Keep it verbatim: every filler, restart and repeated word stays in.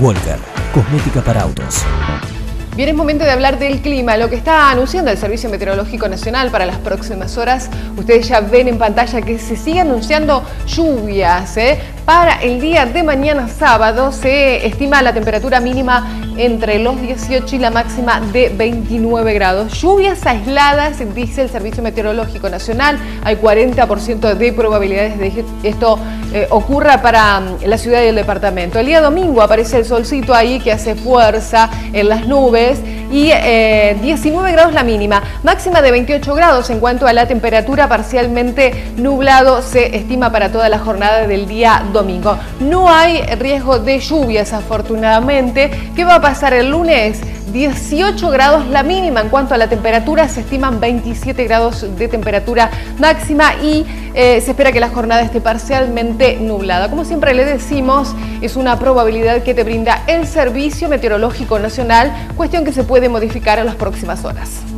Walker, cosmética para autos. Bien, es momento de hablar del clima, lo que está anunciando el Servicio Meteorológico Nacional para las próximas horas. Ustedes ya ven en pantalla que se sigue anunciando lluvias, ¿eh? Para el día de mañana sábado se estima la temperatura mínima entre los dieciocho y la máxima de veintinueve grados. Lluvias aisladas, dice el Servicio Meteorológico Nacional. Hay cuarenta por ciento de probabilidades de que esto eh, ocurra para um, la ciudad y el departamento. El día domingo aparece el solcito ahí que hace fuerza en las nubes y eh, diecinueve grados la mínima, máxima de veintiocho grados. En cuanto a la temperatura, parcialmente nublado se estima para toda la jornada del día domingo. No hay riesgo de lluvias, afortunadamente. ¿Qué va a pasar el lunes? dieciocho grados la mínima. En cuanto a la temperatura, se estiman veintisiete grados de temperatura máxima y eh, se espera que la jornada esté parcialmente nublada. Como siempre le decimos, es una probabilidad que te brinda el Servicio Meteorológico Nacional, cuestión que se puede modificar en las próximas horas.